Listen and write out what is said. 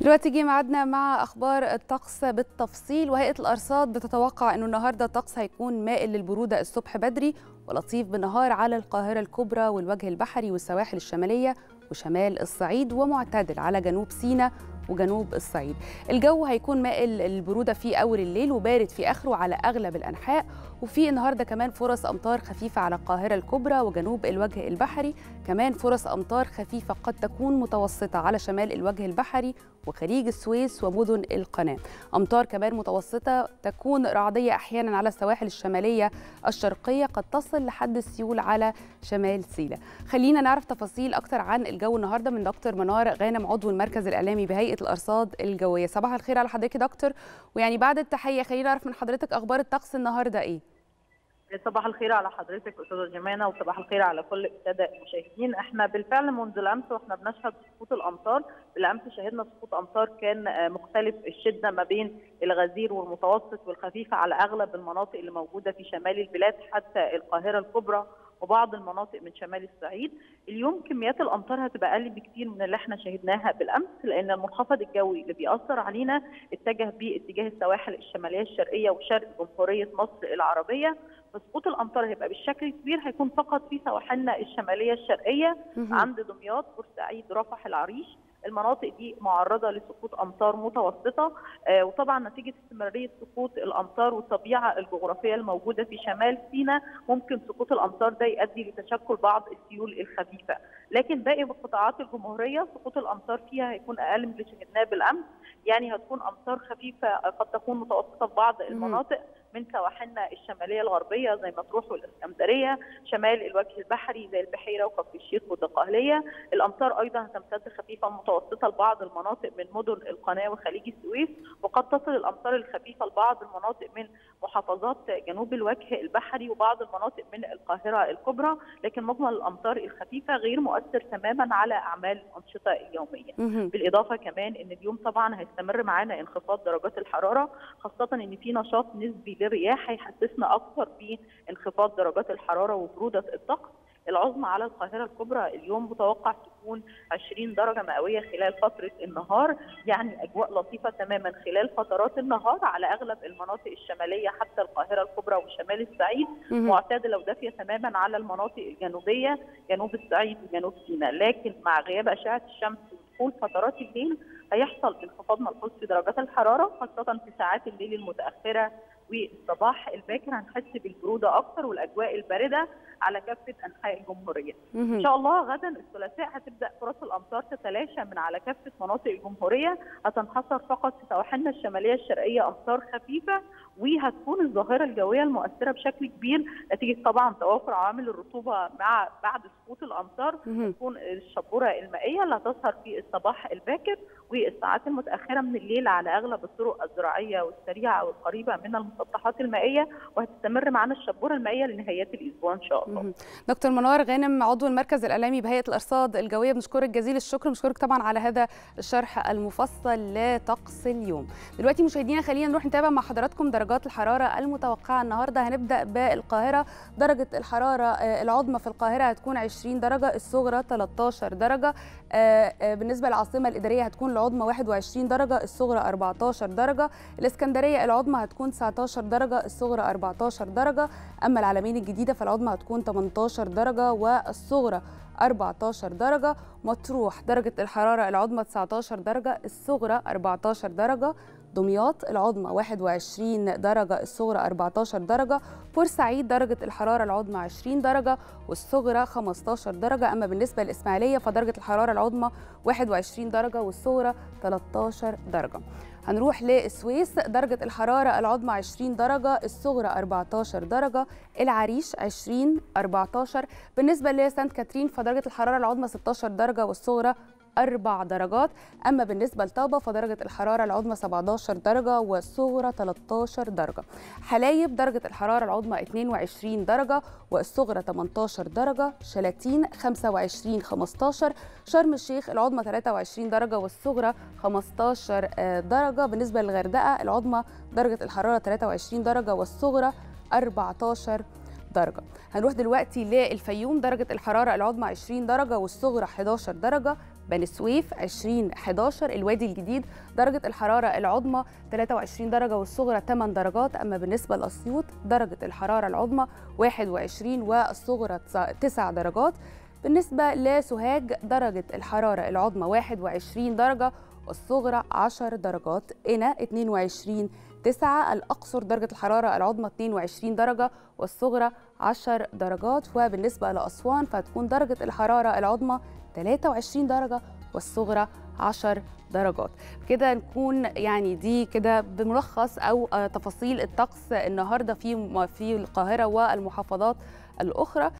دلوقتي جه ميعادنا مع اخبار الطقس بالتفصيل. وهيئه الارصاد بتتوقع انه النهارده الطقس هيكون مائل للبروده الصبح بدري ولطيف بالنهار على القاهره الكبرى والوجه البحري والسواحل الشماليه وشمال الصعيد، ومعتدل على جنوب سيناء وجنوب الصعيد. الجو هيكون مائل للبروده في اول الليل وبارد في اخره على اغلب الانحاء، وفي النهارده كمان فرص امطار خفيفه على القاهره الكبرى وجنوب الوجه البحري، كمان فرص امطار خفيفه قد تكون متوسطه على شمال الوجه البحري وخليج السويس ومدن القناه. امطار كمان متوسطه تكون رعديه احيانا على السواحل الشماليه الشرقيه، قد تصل لحد السيول على شمال سيناء. خلينا نعرف تفاصيل اكتر عن الجو النهارده من دكتور منار غانم، عضو المركز الاعلامي بهيئه الارصاد الجويه. صباح الخير على حضرتك يا دكتور، ويعني بعد التحيه خلينا نعرف من حضرتك اخبار الطقس النهارده ايه؟ صباح الخير على حضرتك استاذه جمانه، وصباح الخير على كل الساده المشاهدين. احنا بالفعل منذ الامس واحنا بنشهد سقوط الامطار. بالامس شهدنا سقوط امطار كان مختلف الشده ما بين الغزير والمتوسط والخفيف على اغلب المناطق اللي موجوده في شمال البلاد حتى القاهره الكبرى وبعض المناطق من شمال الصعيد. اليوم كميات الامطار هتبقى اقل بكتير من اللي احنا شهدناها بالامس، لان المنخفض الجوي اللي بيأثر علينا اتجه باتجاه السواحل الشماليه الشرقيه وشرق جمهوريه مصر العربيه. فسقوط الامطار هيبقى بالشكل الكبير هيكون فقط في سواحلنا الشماليه الشرقيه عند دمياط، بورسعيد، رفح، العريش. المناطق دي معرضه لسقوط امطار متوسطه، وطبعا نتيجه استمراريه سقوط الامطار والطبيعه الجغرافيه الموجوده في شمال سيناء ممكن سقوط الامطار ده يؤدي لتشكل بعض السيول الخفيفه. لكن باقي القطاعات الجمهوريه سقوط الامطار فيها هيكون اقل من اللي شهدناه بالامس، يعني هتكون امطار خفيفه قد تكون متوسطه في بعض المناطق من سواحلنا الشماليه الغربيه زي مطروح والاسكندريه، شمال الوجه البحري زي البحيره وكفر الشيخ والدقهليه. الامطار ايضا هتمتد خفيفه متوسطه لبعض المناطق من مدن القناه وخليج السويس، وقد تصل الامطار الخفيفه لبعض المناطق من محافظات جنوب الوجه البحري وبعض المناطق من القاهره الكبرى. لكن مجمل الامطار الخفيفه غير مؤثر تماما على اعمال الانشطه اليوميه. بالاضافه كمان ان اليوم طبعا هيستمر معانا انخفاض درجات الحراره، خاصه ان في نشاط نسبي للرياح هيحسسنا اكثر بانخفاض درجات الحراره وبروده الطقس. العظمى على القاهره الكبرى اليوم متوقع تكون 20 درجه مئويه خلال فتره النهار، يعني اجواء لطيفه تماما خلال فترات النهار على اغلب المناطق الشماليه حتى القاهره الكبرى وشمال الصعيد، معتدله ودافيه تماما على المناطق الجنوبيه جنوب الصعيد وجنوب سيناء. لكن مع غياب اشعه الشمس ودخول فترات الليل هيحصل انخفاض ملحوظ في درجات الحراره، خاصه في ساعات الليل المتاخره والصباح الباكر هنحس بالبروده اكثر والاجواء البارده على كافه انحاء الجمهوريه. ان شاء الله غدا الثلاثاء هتبدا فرص الامطار تتلاشى من على كافه مناطق الجمهوريه، هتنحصر فقط في سواحلنا الشماليه الشرقيه امطار خفيفه، وهتكون الظاهره الجويه المؤثره بشكل كبير نتيجه طبعا توافر عوامل الرطوبه مع بعد سقوط الامطار. هتكون الشبوره المائيه اللي هتظهر في الصباح الباكر والساعات المتاخره من الليل على اغلب الطرق الزراعيه والسريعه والقريبه من المسطحات المائيه، وهتستمر معنا الشبوره المائيه لنهايات الاسبوع ان شاء الله. دكتور منار غانم، عضو المركز الاعلامي بهيئه الارصاد الجويه، بنشكرك جزيل الشكر، بنشكرك طبعا على هذا الشرح المفصل لطقس اليوم. دلوقتي مشاهدينا خلينا نروح نتابع مع حضراتكم درجات الحراره المتوقعه النهارده. هنبدا بالقاهره. درجه الحراره العظمى في القاهره هتكون 20 درجه، الصغرى 13 درجه. بالنسبه للعاصمه الاداريه هتكون العظمى 21 درجه، الصغرى 14 درجه. الاسكندريه العظمى هتكون 19 درجه، الصغرى 14 درجه. اما العلمين الجديده فالعظمى هتكون 18 درجه والصغرى 14 درجه. مطروح درجه الحراره العظمى 19 درجه، الصغرى 14 درجه. دمياط العظمى 21 درجة، الصغرى 14 درجة. بورسعيد درجة الحرارة العظمى 20 درجة والصغرى 15 درجة. أما بالنسبة للإسماعيلية فدرجة الحرارة العظمى 21 درجة والصغرى 13 درجة. هنروح للسويس. درجة الحرارة العظمى 20 درجة، الصغرى 14 درجة. العريش 20 14. بالنسبة لسانت كاترين فدرجة الحرارة العظمى 16 درجة والصغرى 4 درجات. أما بالنسبة لطابة فدرجة الحرارة العظمى 17 درجة والصغرى 13 درجة. حلايب درجة الحرارة العظمى 22 درجة والصغرى 18 درجة. شلاتين 25 15. شرم الشيخ العظمى 23 درجة والصغرى 15 درجة. بالنسبة للغردقة العظمى درجة الحرارة 23 درجة والصغرى 14 درجة. هنروح دلوقتي للفيوم. درجة الحرارة العظمى 20 درجة والصغرى 11 درجة. بني سويف 20 11 الوادي الجديد درجة الحرارة العظمى 23 درجة والصغرى 8 درجات. أما بالنسبة لأسيوط درجة الحرارة العظمى 21 والصغرى 9 درجات. بالنسبة لسوهاج درجة الحرارة العظمى 21 درجة والصغرى 10 درجات. قنا 22 9. الأقصر درجة الحرارة العظمى 22 درجة والصغرى 10 درجات. وبالنسبة لأسوان فتكون درجة الحرارة العظمى 23 درجة والصغرى 10 درجات. كده نكون يعني دي كده بملخص أو تفاصيل الطقس النهاردة في القاهرة والمحافظات الأخرى.